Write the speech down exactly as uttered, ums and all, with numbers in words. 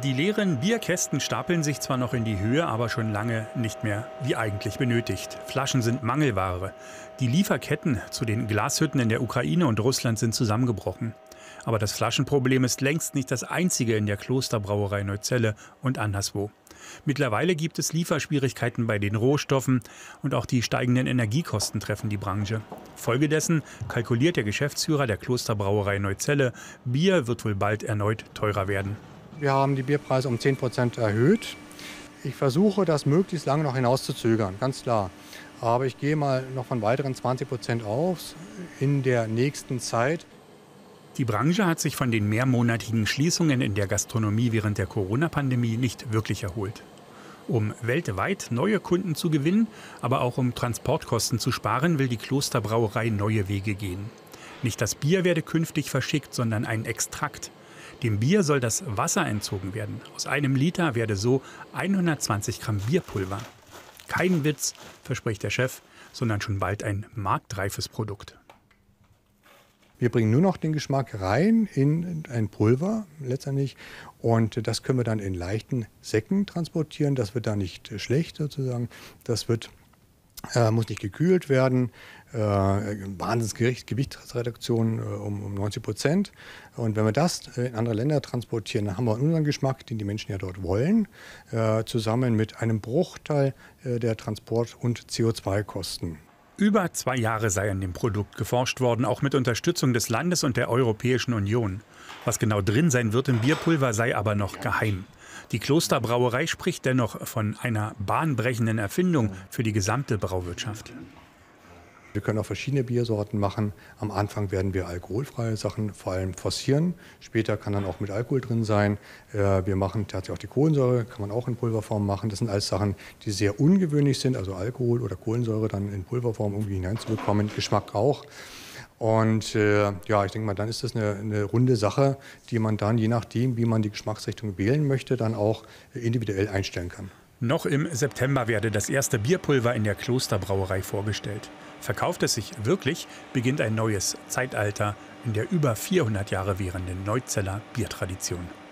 Die leeren Bierkästen stapeln sich zwar noch in die Höhe, aber schon lange nicht mehr wie eigentlich benötigt. Flaschen sind Mangelware. Die Lieferketten zu den Glashütten in der Ukraine und Russland sind zusammengebrochen. Aber das Flaschenproblem ist längst nicht das einzige in der Klosterbrauerei Neuzelle und anderswo. Mittlerweile gibt es Lieferschwierigkeiten bei den Rohstoffen und auch die steigenden Energiekosten treffen die Branche. Folgedessen kalkuliert der Geschäftsführer der Klosterbrauerei Neuzelle, Bier wird wohl bald erneut teurer werden. Wir haben die Bierpreise um zehn Prozent erhöht. Ich versuche, das möglichst lange noch hinauszuzögern, ganz klar. Aber ich gehe mal noch von weiteren zwanzig Prozent aus in der nächsten Zeit. Die Branche hat sich von den mehrmonatigen Schließungen in der Gastronomie während der Corona-Pandemie nicht wirklich erholt. Um weltweit neue Kunden zu gewinnen, aber auch um Transportkosten zu sparen, will die Klosterbrauerei neue Wege gehen. Nicht das Bier werde künftig verschickt, sondern ein Extrakt. Dem Bier soll das Wasser entzogen werden. Aus einem Liter werde so hundertzwanzig Gramm Bierpulver. Kein Witz, verspricht der Chef, sondern schon bald ein marktreifes Produkt. Wir bringen nur noch den Geschmack rein in ein Pulver letztendlich und das können wir dann in leichten Säcken transportieren. Das wird dann nicht schlecht sozusagen. Das wird, äh, muss nicht gekühlt werden. Äh, Wahnsinnsgewichtsreduktion äh, um, um neunzig Prozent. Und wenn wir das in andere Länder transportieren, dann haben wir unseren Geschmack, den die Menschen ja dort wollen, äh, zusammen mit einem Bruchteil äh, der Transport- und C O zwei Kosten. Über zwei Jahre sei an dem Produkt geforscht worden, auch mit Unterstützung des Landes und der Europäischen Union. Was genau drin sein wird im Bierpulver, sei aber noch geheim. Die Klosterbrauerei spricht dennoch von einer bahnbrechenden Erfindung für die gesamte Brauwirtschaft. Wir können auch verschiedene Biersorten machen. Am Anfang werden wir alkoholfreie Sachen vor allem forcieren. Später kann dann auch mit Alkohol drin sein. Wir machen tatsächlich auch die Kohlensäure, kann man auch in Pulverform machen. Das sind alles Sachen, die sehr ungewöhnlich sind, also Alkohol oder Kohlensäure dann in Pulverform irgendwie hineinzubekommen. Geschmack auch. Und äh, ja, ich denke mal, dann ist das eine, eine runde Sache, die man dann, je nachdem, wie man die Geschmacksrichtung wählen möchte, dann auch individuell einstellen kann. Noch im September werde das erste Bierpulver in der Klosterbrauerei vorgestellt. Verkauft es sich wirklich, beginnt ein neues Zeitalter in der über vierhundert Jahre währenden Neuzeller Biertradition.